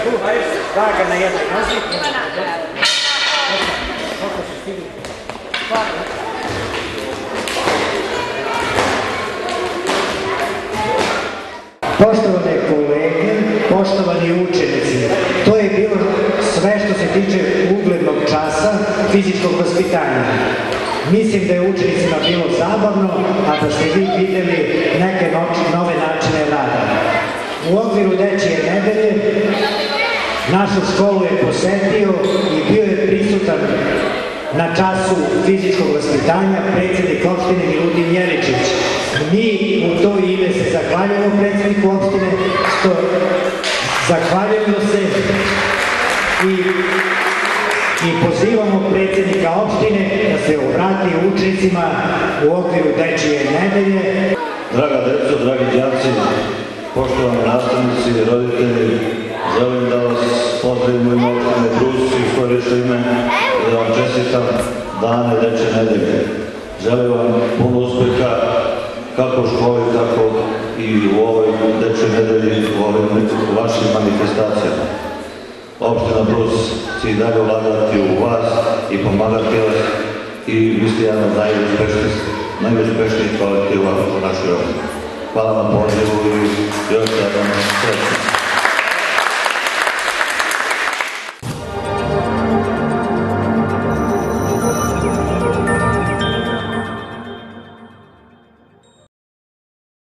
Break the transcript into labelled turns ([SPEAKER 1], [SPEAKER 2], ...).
[SPEAKER 1] tu, hajde, daga na jednoj nozi. Koliko su stigli? Poštovane kolege, poštovani učenici, to je bilo sve što se tiče uglednog časa fizičkog vaspitanja. Mislim da je učenicima bilo zabavno, a da ste vi videli neke nove načine rada. U okviru Dečije nedelje našu školu je posetio i bio je prisutan na času fizičkog vaspitanja predsjednik opštine Milutin Jeličić. Mi u to ime se zahvaljujemo predsjedniku opštine, zahvaljujemo se i pozivamo predsjednika opštine da se obrati učenicima u okviru Dečije nedelje.
[SPEAKER 2] Draga deco, dragi đaci, poštovani nastavnici i roditelji, želim da vas pozdravimo ime opštine Brus i svoje lično ime i da vam čestitam dane Dečije nedelje. Želim vam puno uspeha kako u školi, tako i u ovoj Dečijoj nedelji, u ovim vašim manifestacijama. Opština Brus će i dalje ulagati u vas i pomagati vas i vi ste jedan od najuspešnijih kolektiva u našoj opštini. Hvala vam pozivu i još jedan srećan.